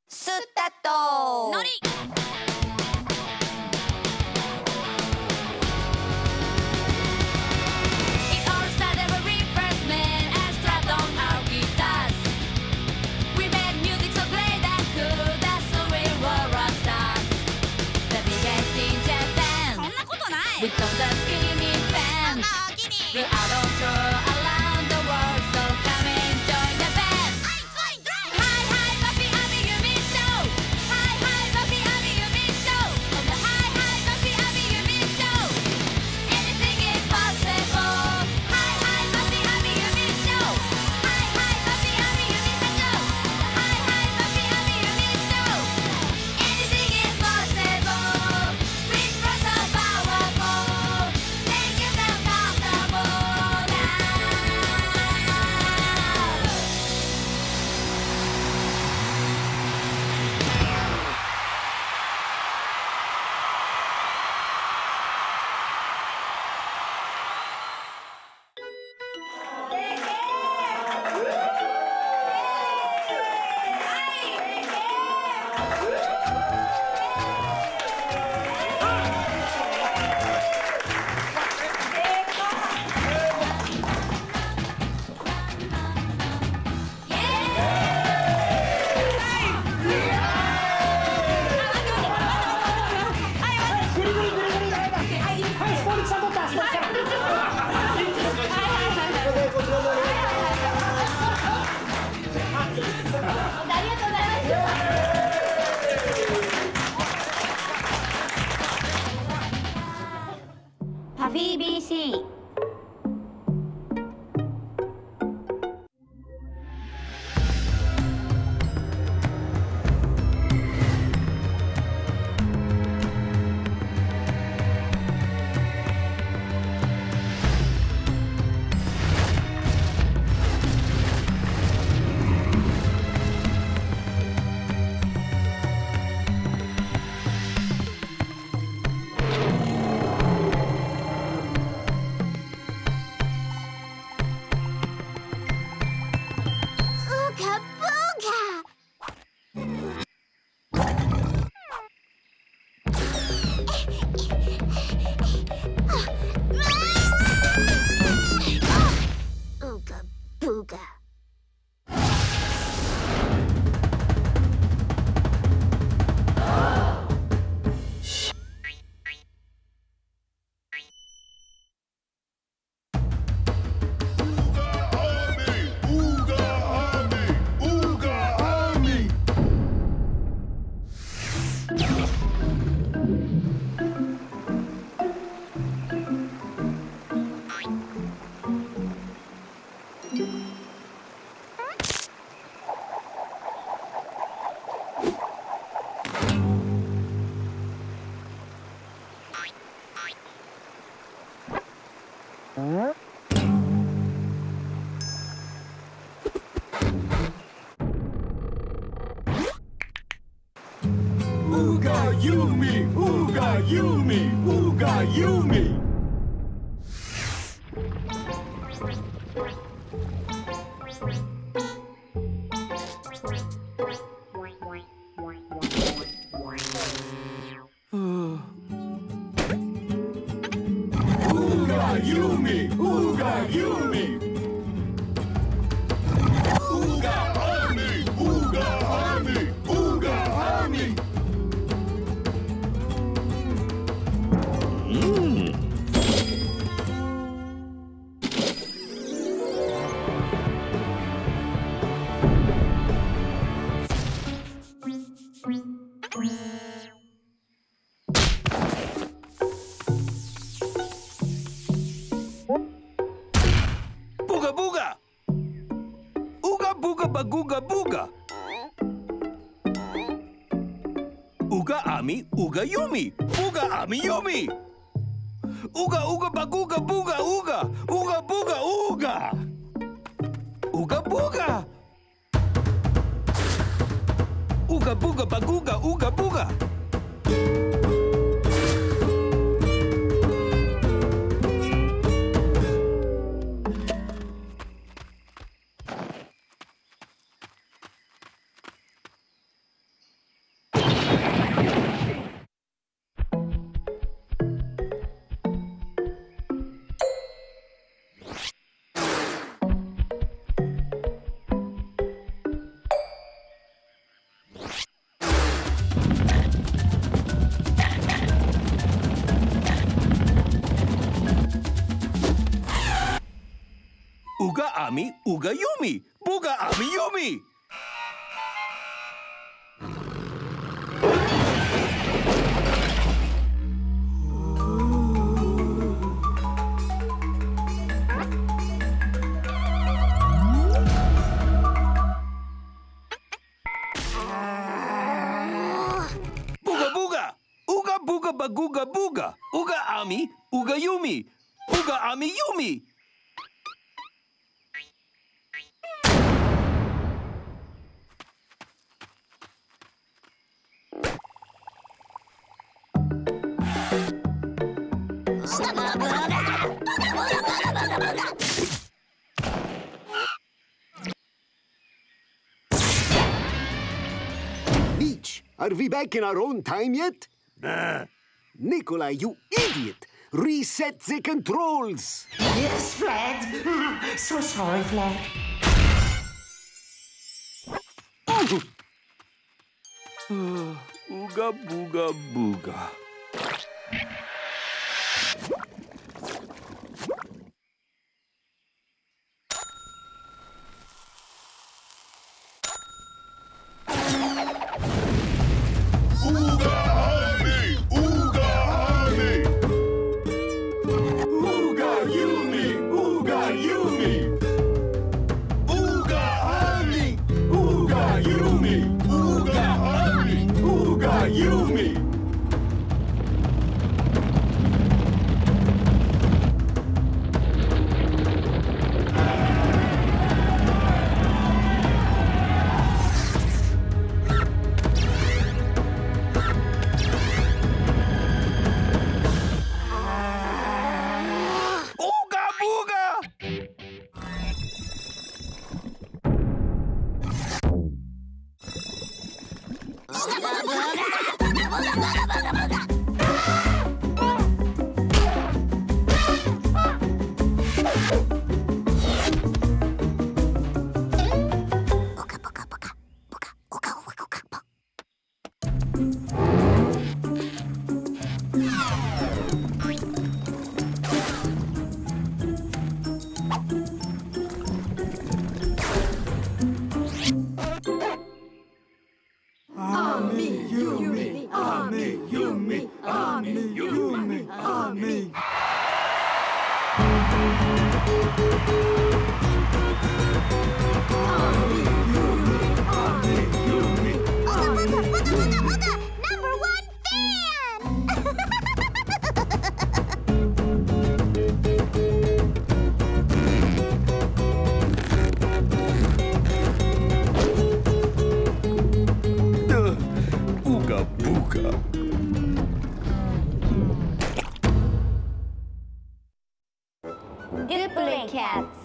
スタート。 のり。 Become the skinny fans. We are all around the world, so come and join the band. Hi, hi, Buffy Abby Yumi Show. Hi, hi, Buffy Abby Yumi Show. On the hi, hi, Buffy Abby Yumi Show. Anything is possible. Hi, hi, Buffy Abby Yumi Show. Hi, hi, Buffy Abby Yumi Show. Hi, hi, Buffy Abby Yumi Show. Anything is possible. With lots of powerful. Make yourself comfortable now. パフィー BC。 Uga Yumi, Uga Yumi, Uga Yumi. Uga Yumi, Uga Yumi. Uga Army, Uga Army, Uga Army. Booga booga! Ooga booga bagooga booga! Uga Ami, Uga Yumi! Uga Ami Yumi! Uga Uga Baguga Booga Uga! Uga Booga Uga! Uga Booga! Uga Booga Baguga Uga Booga! Ami, Ooga Yumi. Booga Ami Yumi. Booga Booga. Ooga Booga Bagooga Booga. Ooga Ami, Ooga Yumi. Booga Ami Yumi. Leech, are we back in our own time yet? Nah. Nikolai, you idiot! Reset the controls! Yes, Fred. So sorry, Fred. Ooga Booga Booga. Ooga Booga. Duplicate cats.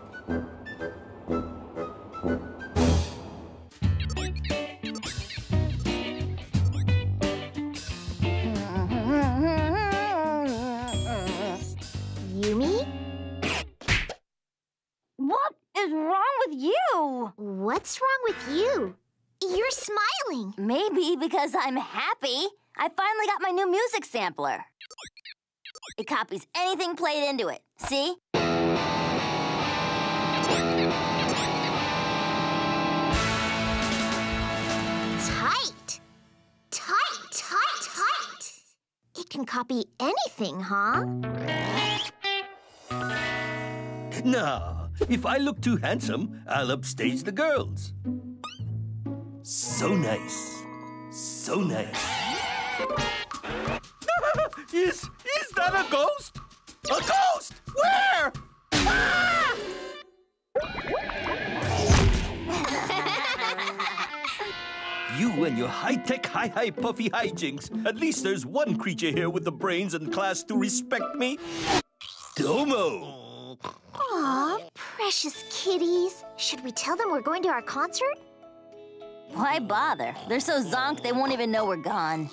Yumi? What is wrong with you? What's wrong with you? You're smiling. Maybe because I'm happy. I finally got my new music sampler. It copies anything played into it. See? Tight. Tight, tight, tight. It can copy anything, huh? Nah, if I look too handsome, I'll upstage the girls. So nice. So nice. Is that a ghost? A ghost? Where? Ah! You and your high-tech, hi-hi, puffy hijinks. At least there's one creature here with the brains and class to respect me. Domo. Aw, precious kitties. Should we tell them we're going to our concert? Why bother? They're so zonked they won't even know we're gone.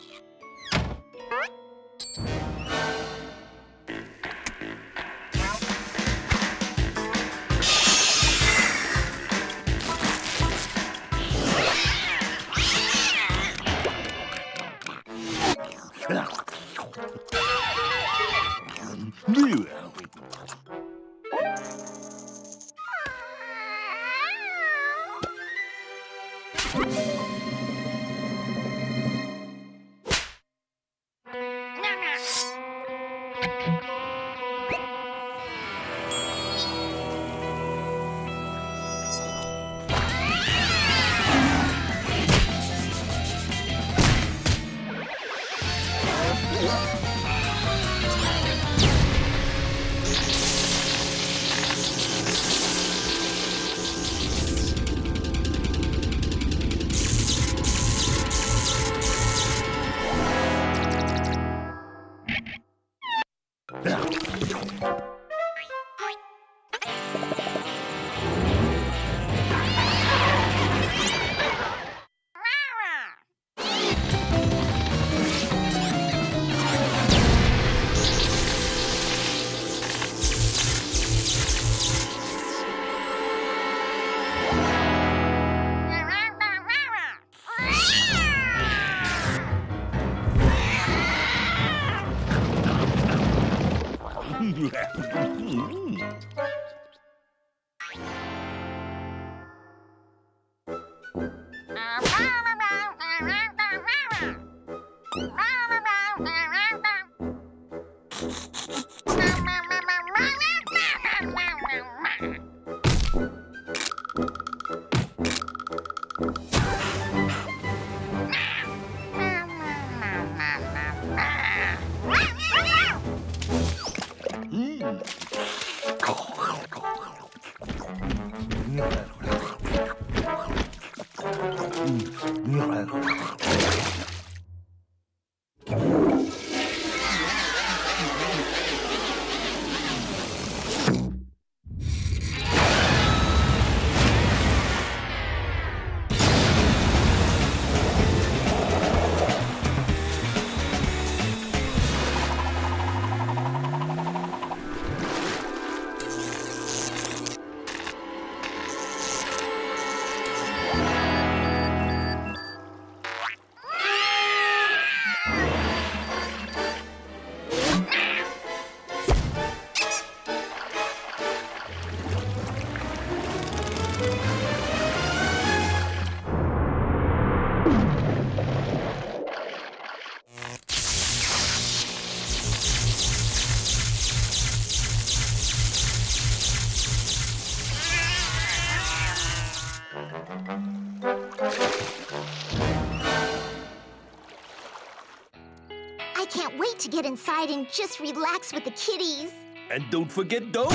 I can't wait to get inside and just relax with the kitties. And don't forget Domo.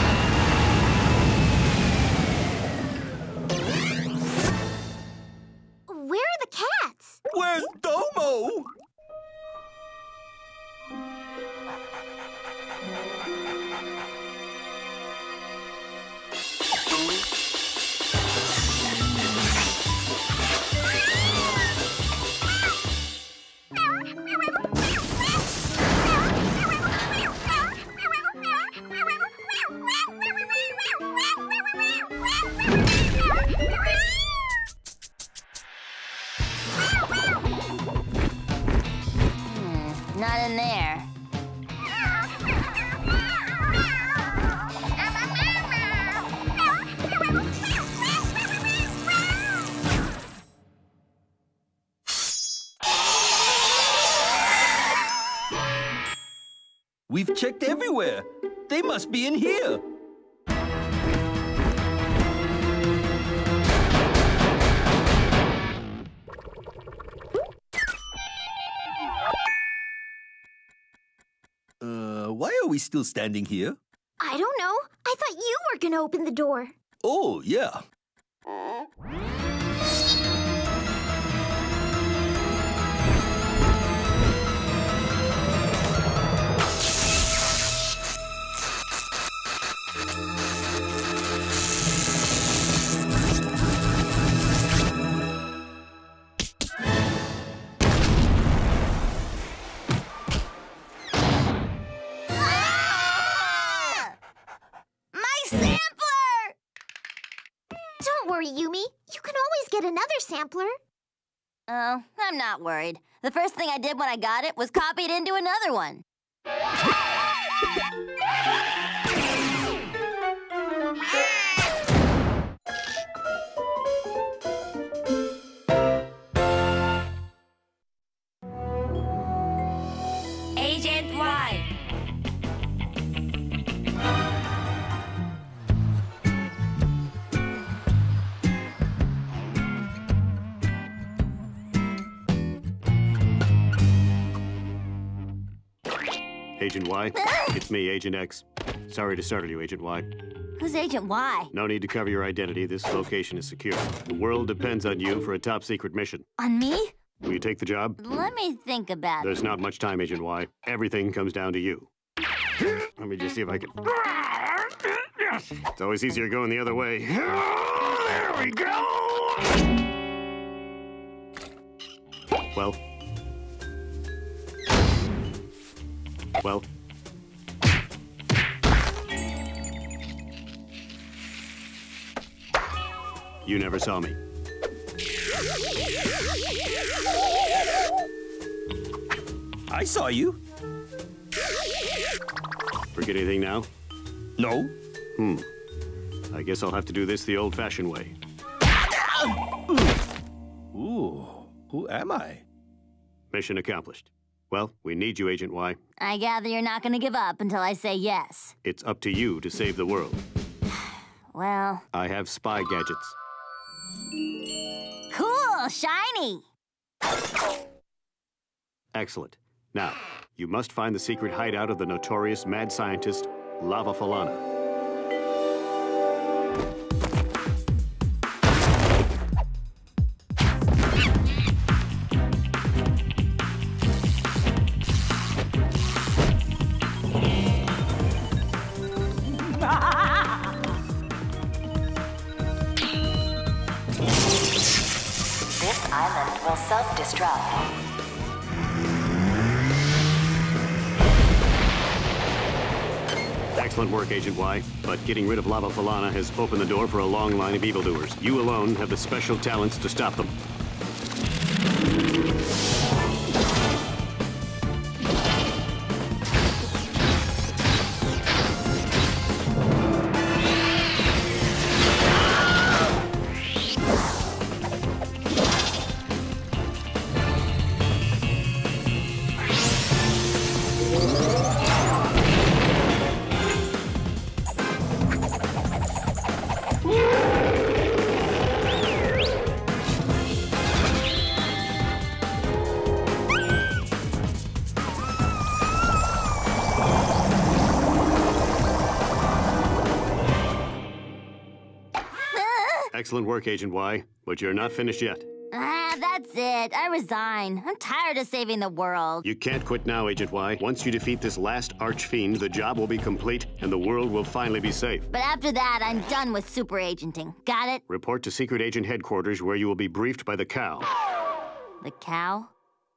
Where are the cats? Where's Domo? Not in there. We've checked everywhere. They must be in here. Why are we still standing here? I don't know. I thought you were gonna open the door. Oh, yeah. Don't worry, Yumi. You can always get another sampler. Oh, I'm not worried. The first thing I did when I got it was copy it into another one. Agent Y, it's me, Agent X. Sorry to startle you, Agent Y. Who's Agent Y? No need to cover your identity. This location is secure. The world depends on you for a top-secret mission. On me? Will you take the job? Let me think about it. There's not much time, Agent Y. Everything comes down to you. Let me just see if I can... It's always easier going the other way. There we go! Well... You never saw me. I saw you. Forget anything now? No. I guess I'll have to do this the old-fashioned way. Ooh, who am I? Mission accomplished. Well, we need you, Agent Y. I gather you're not gonna give up until I say yes. It's up to you to save the world. Well, I have spy gadgets. cool, shiny. Excellent. Now, you must find the secret hideout of the notorious mad scientist, Lava Falana. This island will self-destruct. Excellent work, Agent Y. But getting rid of Lava Falana has opened the door for a long line of evildoers. You alone have the special talents to stop them. Excellent work, Agent Y, but you're not finished yet. That's it. I resign. I'm tired of saving the world. You can't quit now, Agent Y. Once you defeat this last archfiend, the job will be complete and the world will finally be safe. But after that, I'm done with super agenting. Got it? Report to Secret Agent Headquarters where you will be briefed by the cow. The cow?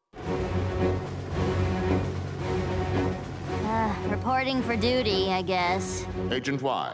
Reporting for duty, I guess. Agent Y.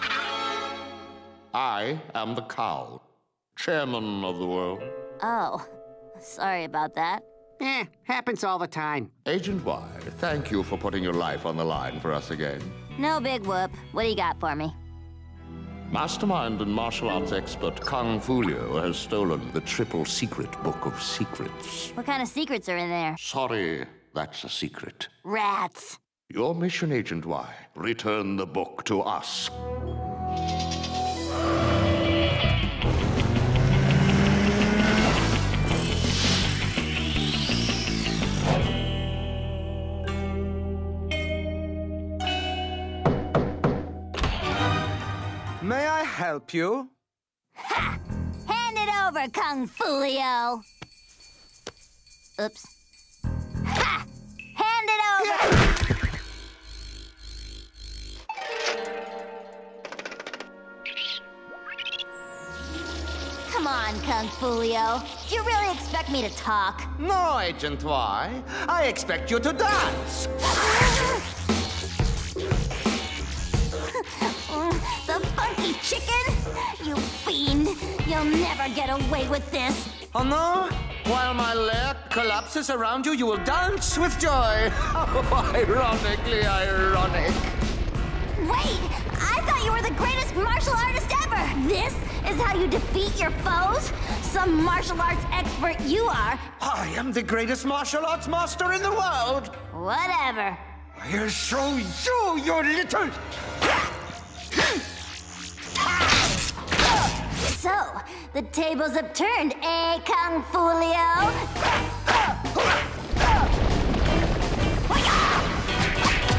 I am the cow, chairman of the world. Oh, sorry about that. Happens all the time. Agent Y, thank you for putting your life on the line for us again. No big whoop. What do you got for me? Mastermind and martial arts expert Kung Fulio has stolen the triple secret book of secrets. What kind of secrets are in there? Sorry, that's a secret. Rats. Your mission, Agent Y, return the book to us. May I help you? Ha! Hand it over, Kung Fulio! Oops. Ha! Hand it over! Come on, Kung Fulio. Do you really expect me to talk? No, Agent Y. I expect you to dance. The funky chicken? You fiend! You'll never get away with this! Oh, no? While my lair collapses around you, you will dance with joy. Oh, ironically ironic. Wait! I thought you were the greatest martial artist ever! This is how you defeat your foes? Some martial arts expert you are. I am the greatest martial arts master in the world. Whatever. I'll show you, you little... So, the tables have turned, eh, Kung Fulio?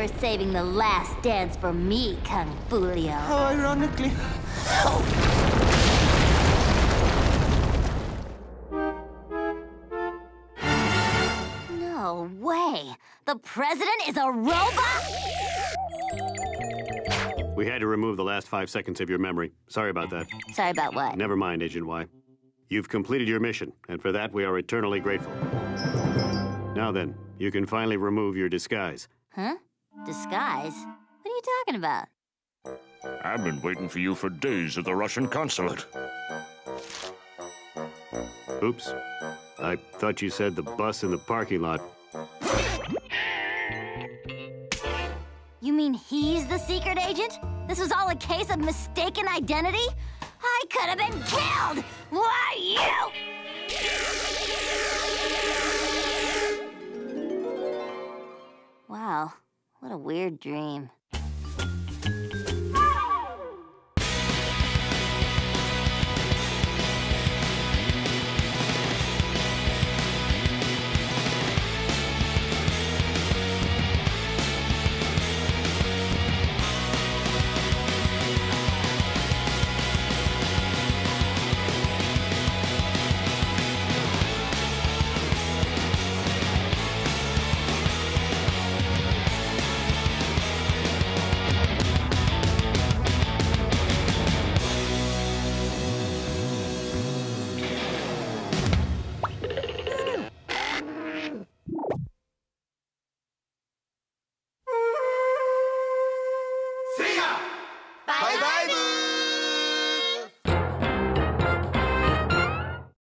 for saving the last dance for me, Kung Fulio. How ironically. No way! The president is a robot? We had to remove the last 5 seconds of your memory. Sorry about that. Sorry about what? Never mind, Agent Y. You've completed your mission, and for that we are eternally grateful. Now then, you can finally remove your disguise. Huh? Disguise? What are you talking about? I've been waiting for you for days at the Russian consulate. Oops. I thought you said the bus in the parking lot. You mean he's the secret agent? This was all a case of mistaken identity? I could have been killed! Why you? Wow, what a weird dream.